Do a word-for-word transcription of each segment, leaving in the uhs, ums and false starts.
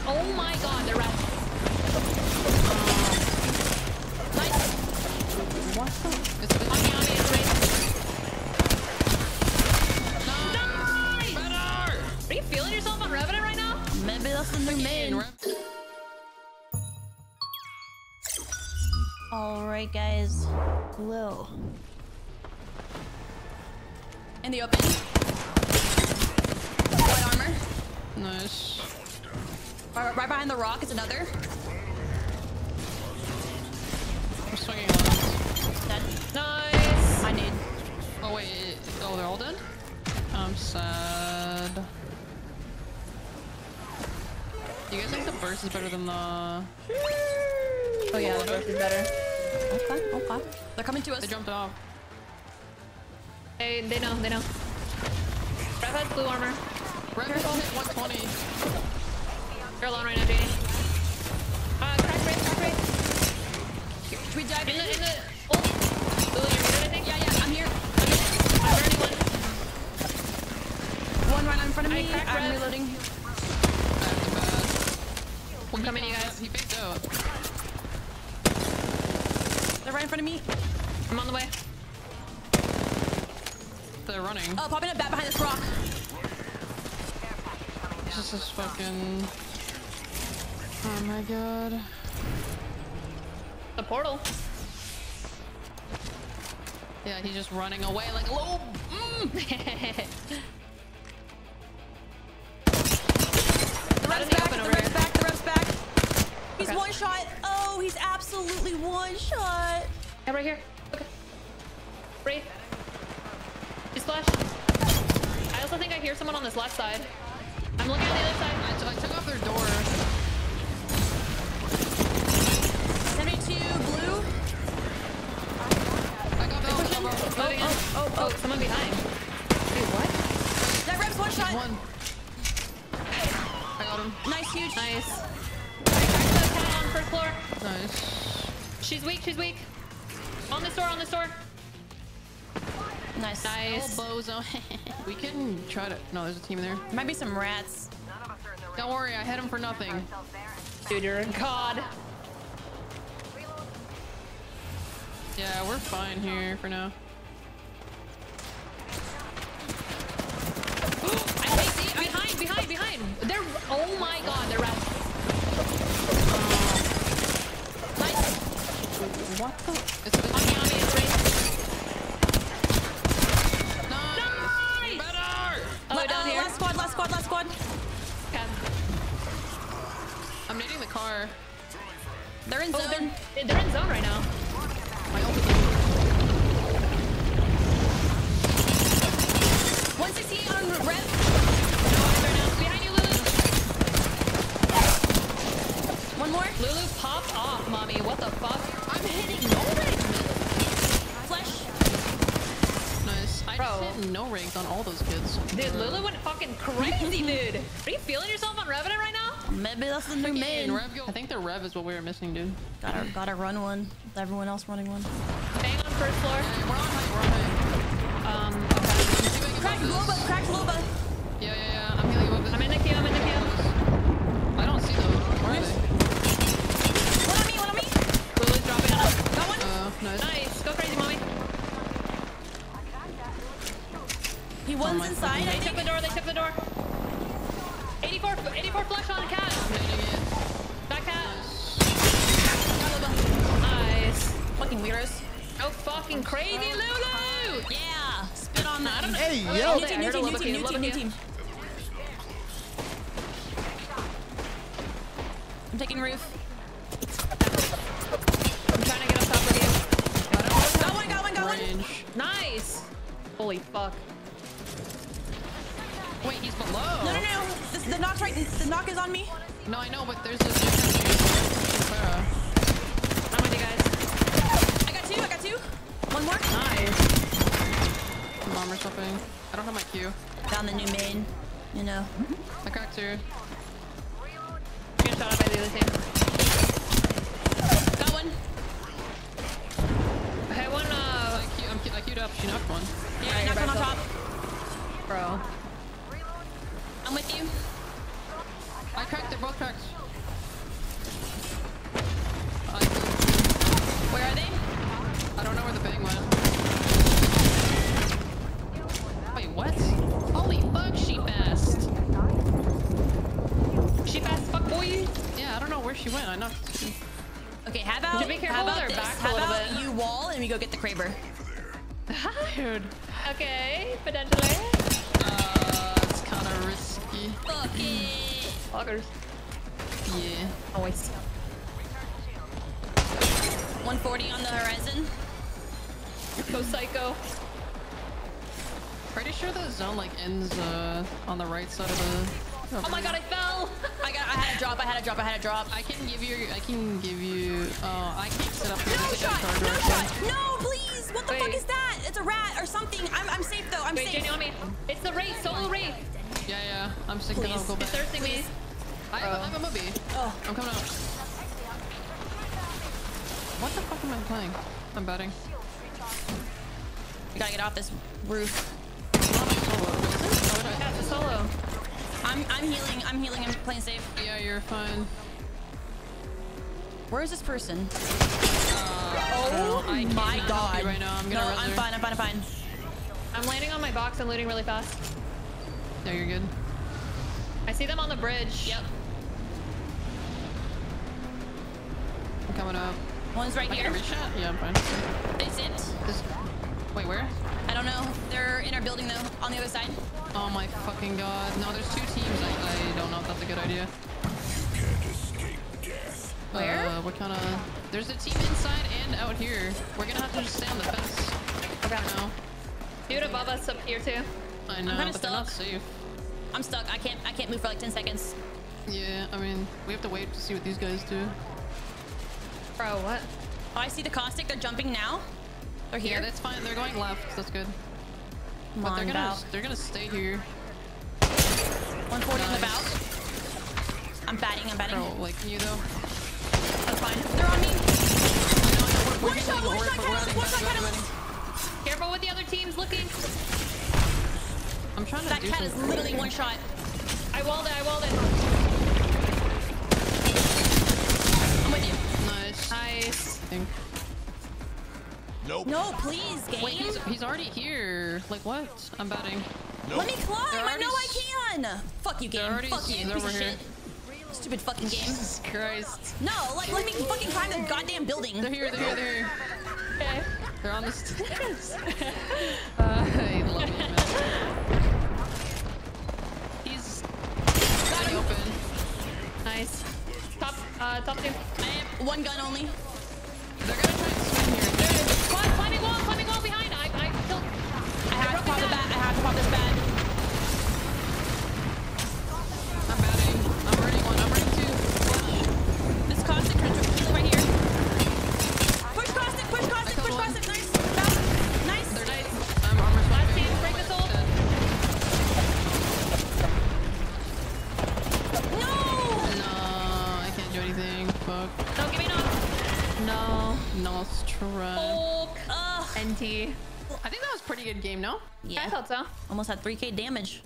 Oh my god, they're rats. Nice. What the? It's on me, on me, it's right. Nice! Better! Are you feeling yourself on Revenant right now? Maybe that's the new main. Alright, guys. Whoa. In the open. White armor. Nice. Right, right behind the rock is another. I'm swinging on. Dead. Nice. I need. Oh wait. Oh, they're all dead? I'm sad. You guys think the burst is better than the... Oh yeah, the burst is better. Okay, okay. They're coming to us. They jumped off. They, they know, they know. Rev has blue armor. Rev is hit one twenty. You're alone right now, Janie. Uh, crack break, crack break. Should we dive In in? the, in the... Oh! Lulu, you're muted, I think? Yeah, yeah, I'm here. I'm here. I'm burning one. One right in front of I me. cracked I'm Rev. reloading. That's bad. One coming, you guys. He faked out. They're right in front of me. I'm on the way. They're running. Oh, popping up back behind this rock. This is fucking... Oh my god. The portal. Yeah, he's just running away like low. Mm. The rev's back, the rev's back, the rev's back. He's Okay. one shot. Oh, he's absolutely one shot. Yeah, right here. Okay. Wraith. He's flashed. I also think I hear someone on this left side. I'm looking at the other side. I, I took off their door. seventy-two blue. I got them. Pushing. Oh, Oh, oh, oh, oh, someone behind. Wait, what? That rev's one shot. One. I got him. Nice, huge. Nice. I cracked the cat on first floor. Nice. She's weak, she's weak. On this door, on this door. Nice. Nice. Oh, bozo. We can try to... No, there's a team there. Might be some rats. Don't worry, I hit him for nothing. Dude, you're a god. Yeah, we're fine here for now. I hate the... Behind, behind, behind. They're... Oh my god, they're rats. Nice. What the? It's on me, on me, it's right. Nice! Nice! Better! Oh, La- down uh, here. Last squad, last squad, last squad. Okay. I'm nading the car. They're in Oh, zone. they're, they're in zone right now. My ult is... one sixty-eight on rev. No eyes right now. Behind you, Lulu. One more. Lulu, pop off, mommy. What the fuck? I'm hitting no range. Flesh. Nice. I Bro. just hit no ranks on all those kids. Dude, Lulu went fucking crazy, dude. Are you feeling yourself on Revenant right now? Maybe that's the new main. Rev go- I think the Rev is what we were missing, dude. Gotta, gotta run one. With everyone else running one. Bang on first floor. Yeah, we're on height, we're on height. Um, okay. I'm see if I can Crack pop Loba, this. crack Loba. Yeah, yeah, yeah. I'm healing above this. I'm in the queue, I'm in the queue. I don't see them. Where are they? One on me, one on me. Lulu's dropping on us. Got one. Uh, nice. Nice. Go crazy, mommy. He one's my inside, They I took think. the door, they took the door. eighty-four, eighty-four flush on cat. Nading it. Back cat. Got Loba. Nice. Fucking weirdos. Oh, fucking crazy, Lulu. Yeah. Spit on that. I don't know. Hey, Oh, yo! New I team, new heard a team, new Loba team, queue, new Loba team, new queue. team. I'm taking roof. I'm trying to get up top with you. Got him. Got one, got one, got one. Range. Nice. Holy fuck. Wait, he's below. No, no, no. This, the knock's right. The knock is on me. No, I know, but there's a different Clara. I'm with you guys. I got two, I got two. One more. Nice. Bomb or something. I don't have my Q. Found the new main. You know. I cracked her. Getting shot at by the other team. Got one. I had one, uh... I, Q, I'm, I queued up. She knocked one. Yeah, Alright, knocked one on you're top. Bro. I'm with you. I cracked. They're both cracked. where she went. I knocked two. Okay, how about, Should be careful how with about our this? backs a How little about bit. you wall and we go get the Kraber? Dude. Okay, potentially. Uh, it's kind of risky. Fuck it. Loggers. Yeah. Always. one forty on the horizon. Go psycho. Pretty sure the zone like ends uh on the right side of the. Oh my god, I fell! I got. I had a drop. I had a drop. I had a drop. I can give you. I can give you. Oh, I can't sit up here. No There's a shot. card No right shot. there. No, please. What the Wait. fuck is that? It's a rat or something. I'm. I'm safe though. I'm Wait, safe. Jenny on me. It's the Wraith, solo Wraith. Yeah, yeah. I'm sick. Then I'll Please. go It's back. thirsting me. I have, I have a movie. Oh. I'm coming out. What the fuck am I playing? I'm betting. We gotta get off this roof. Yeah, it's a solo. I'm. I'm healing. I'm healing. I'm playing safe. Yeah, you're fine. Where is this person? Oh Oh I my cannot help god. you right now. I'm No, gonna res I'm her. fine. I'm fine. I'm fine. I'm landing on my box and looting really fast. Yeah, you're good. I see them on the bridge. Yep. I'm coming up. One's right I here. get a reach shot? Yeah, I'm fine. They zipped. This... Wait, where? I don't know. They're in our building though. On the other side. Oh my fucking god. No, there's two teams. I, I don't know if that's a good idea. Where? Uh, what kind of... There's a team inside and out here. We're gonna have to just stay on the fence. Okay. No. Dude above us up here too. I know, kinda but they're not stuck. safe. I'm stuck. I can't. I can't move for like ten seconds. Yeah, I mean, we have to wait to see what these guys do. Bro, what? Oh, I see the caustic. They're jumping now. They're here. Yeah, that's fine. They're going left. That's good. Come But on, they're gonna Val. they're gonna stay here. one forty on the Nice. bow. I'm batting. I'm batting. Bro, like you though. That's fine. They're on me. We're One shot. One shot. Catalyst. One shot. Catalyst. Careful with the other teams looking. I'm trying to That do cat is something. literally one shot. I walled it, I walled it. I'm with you. Nice. Nice. I think. Nope. No, please, game. Wait, he's he's already here. Like what? I'm betting. Nope. Let me climb. They're I know I already can. Fuck you, game. already Fuck you, s- piece over of here. shit. Stupid fucking game. Jesus Christ. No, like let me fucking climb the goddamn building. They're here. They're here. They're here. Okay. They're on the stairs. uh, I love you, man. He's got open. Nice. Top, uh, top two. I have one gun only. They're gonna try and swing here. There it is. Climb, climbing wall, climbing wall behind. I, I killed. I have to pop the bat. I have to pop this bat. I'm batting. I'm burning one. I'm burning two. This caustic control right here. Push caustic. Push caustic. killed Push one. caustic. Nice. Bow. Nice. They're nice. I'm armor Last swapping. team, break this ult. No. No, I can't do anything. Fuck. No, give me knock. No. Nice try. Hulk. Ugh. N T. I think that was a pretty good game, no? Yeah. I thought so. Almost had three K damage.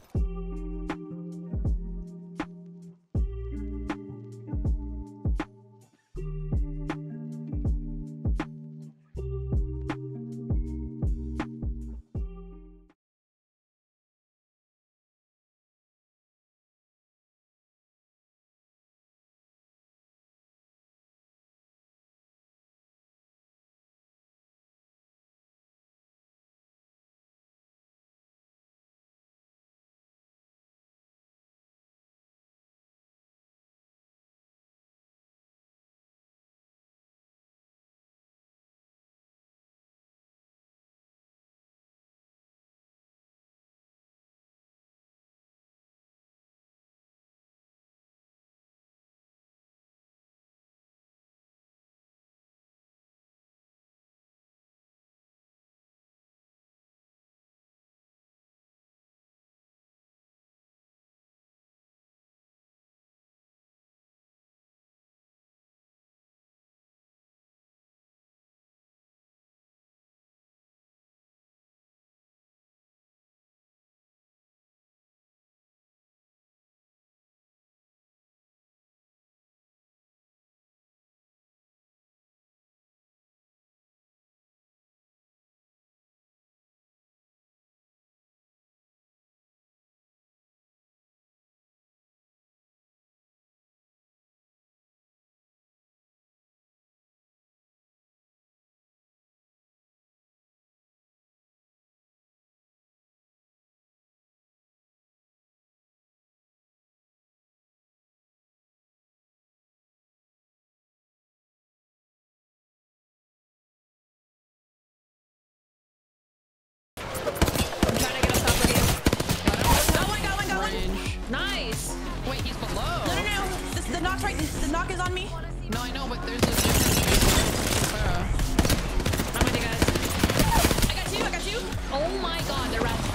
The knock is on me. No, I know, but there's a different Clara. I'm with you guys. I got you. I got you. Oh my god, they're rats.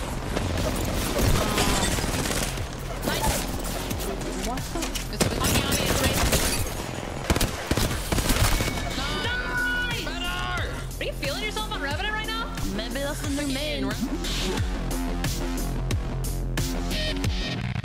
Nice. What the? It's a bit On me, on me, it's right. Nice! Better! Are you feeling yourself on Revenant right now? Maybe that's the new main.